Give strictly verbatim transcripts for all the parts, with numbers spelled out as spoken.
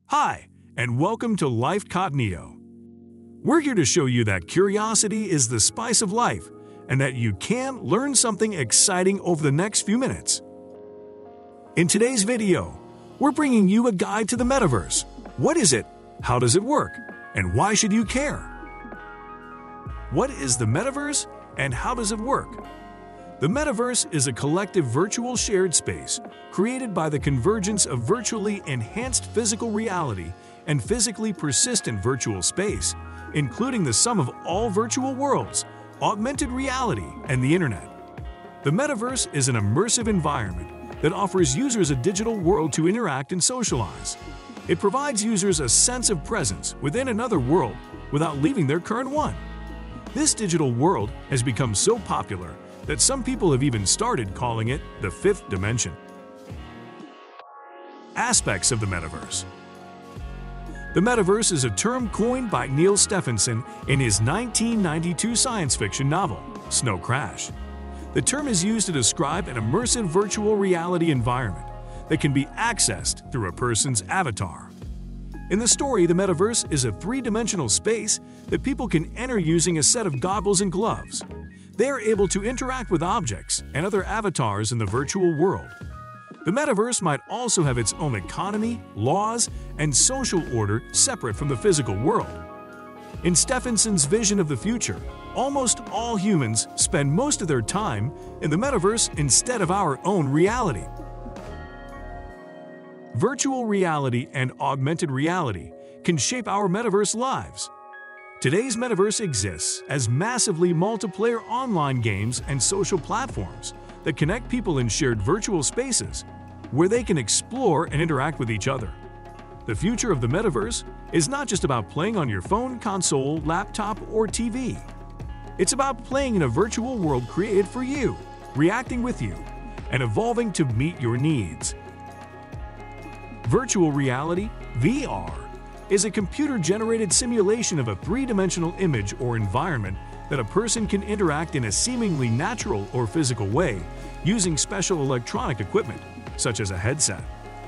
Hi, and welcome to Lyfecognito. We're here to show you that curiosity is the spice of life and that you can learn something exciting over the next few minutes. In today's video, we're bringing you a guide to the Metaverse. What is it? How does it work? And why should you care? What is the Metaverse and how does it work? The Metaverse is a collective virtual shared space created by the convergence of virtually enhanced physical reality and physically persistent virtual space, including the sum of all virtual worlds, augmented reality, and the Internet. The Metaverse is an immersive environment that offers users a digital world to interact and socialize. It provides users a sense of presence within another world without leaving their current one. This digital world has become so popular that some people have even started calling it the fifth dimension. Aspects of the Metaverse. The Metaverse is a term coined by Neal Stephenson in his nineteen ninety-two science fiction novel, Snow Crash. The term is used to describe an immersive virtual reality environment that can be accessed through a person's avatar. In the story, the Metaverse is a three-dimensional space that people can enter using a set of goggles and gloves. They are able to interact with objects and other avatars in the virtual world. The Metaverse might also have its own economy, laws, and social order separate from the physical world. In Stephenson's vision of the future, almost all humans spend most of their time in the Metaverse instead of our own reality. Virtual reality and augmented reality can shape our Metaverse lives. Today's Metaverse exists as massively multiplayer online games and social platforms that connect people in shared virtual spaces where they can explore and interact with each other. The future of the Metaverse is not just about playing on your phone, console, laptop, or T V. It's about playing in a virtual world created for you, reacting with you, and evolving to meet your needs. Virtual reality, V R, is a computer-generated simulation of a three-dimensional image or environment that a person can interact in a seemingly natural or physical way using special electronic equipment, such as a headset.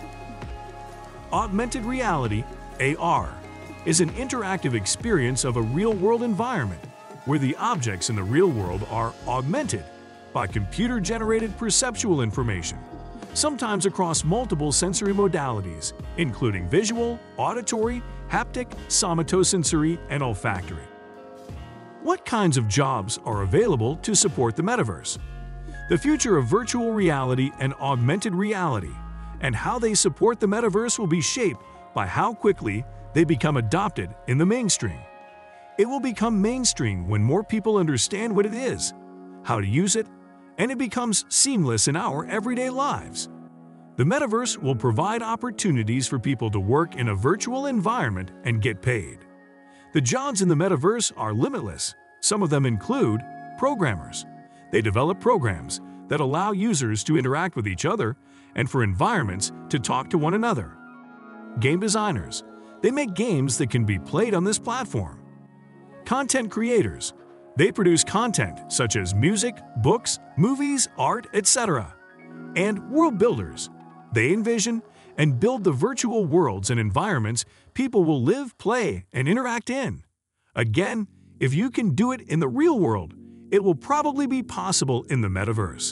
Augmented reality, A R, is an interactive experience of a real-world environment where the objects in the real world are augmented by computer-generated perceptual information, sometimes across multiple sensory modalities, including visual, auditory, haptic, somatosensory, and olfactory. What kinds of jobs are available to support the Metaverse? The future of virtual reality and augmented reality and how they support the Metaverse will be shaped by how quickly they become adopted in the mainstream. It will become mainstream when more people understand what it is, how to use it, and it becomes seamless in our everyday lives. The Metaverse will provide opportunities for people to work in a virtual environment and get paid. The jobs in the Metaverse are limitless. Some of them include programmers. They develop programs that allow users to interact with each other and for environments to talk to one another. Game designers. They make games that can be played on this platform. Content creators. They produce content such as music, books, movies, art, et cetera. And world builders. They envision and build the virtual worlds and environments people will live, play, and interact in. Again, if you can do it in the real world, it will probably be possible in the Metaverse.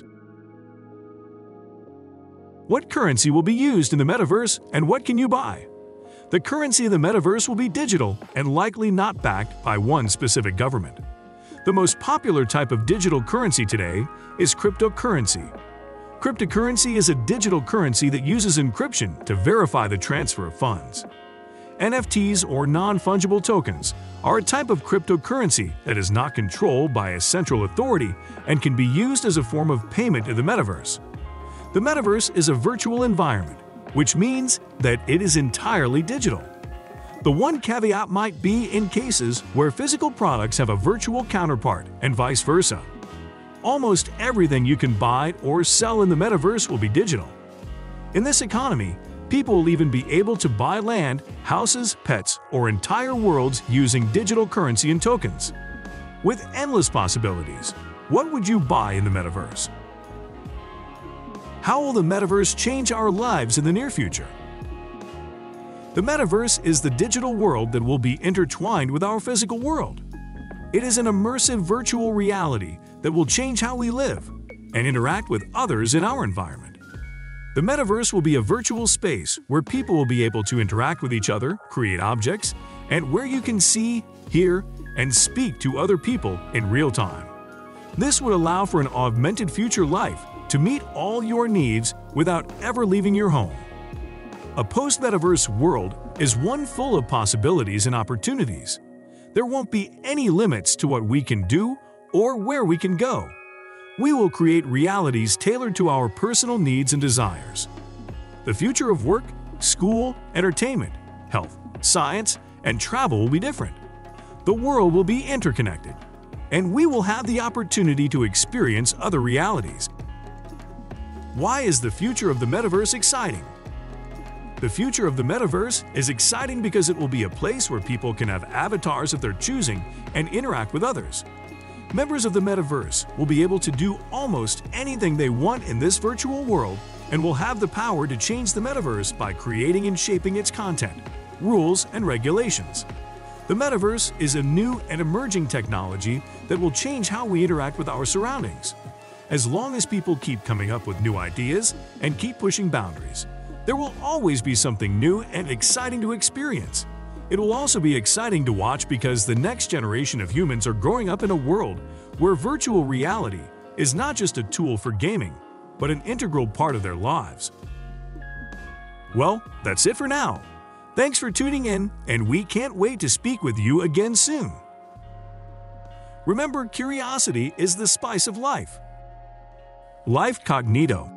What currency will be used in the Metaverse and what can you buy? The currency of the Metaverse will be digital and likely not backed by one specific government. The most popular type of digital currency today is cryptocurrency. Cryptocurrency is a digital currency that uses encryption to verify the transfer of funds. N F Ts, or non-fungible tokens, are a type of cryptocurrency that is not controlled by a central authority and can be used as a form of payment in the Metaverse. The Metaverse is a virtual environment, which means that it is entirely digital. The one caveat might be in cases where physical products have a virtual counterpart and vice versa. Almost everything you can buy or sell in the Metaverse will be digital. In this economy, people will even be able to buy land, houses, pets, or entire worlds using digital currency and tokens. With endless possibilities, what would you buy in the Metaverse? How will the Metaverse change our lives in the near future? The metaverse is the digital world that will be intertwined with our physical world. It is an immersive virtual reality that will change how we live and interact with others in our environment. The metaverse will be a virtual space where people will be able to interact with each other, create objects, and where you can see, hear, and speak to other people in real time. This would allow for an augmented future life to meet all your needs without ever leaving your home. A post-metaverse world is one full of possibilities and opportunities. There won't be any limits to what we can do or where we can go. We will create realities tailored to our personal needs and desires. The future of work, school, entertainment, health, science, and travel will be different. The world will be interconnected, and we will have the opportunity to experience other realities. Why is the future of the metaverse exciting? The future of the metaverse is exciting because it will be a place where people can have avatars of their choosing and interact with others. Members of the metaverse will be able to do almost anything they want in this virtual world and will have the power to change the metaverse by creating and shaping its content, rules, and regulations. The metaverse is a new and emerging technology that will change how we interact with our surroundings. As long as people keep coming up with new ideas and keep pushing boundaries, there will always be something new and exciting to experience. It will also be exciting to watch because the next generation of humans are growing up in a world where virtual reality is not just a tool for gaming, but an integral part of their lives. Well, that's it for now. Thanks for tuning in, and we can't wait to speak with you again soon. Remember, curiosity is the spice of life. Lyfe Cognito.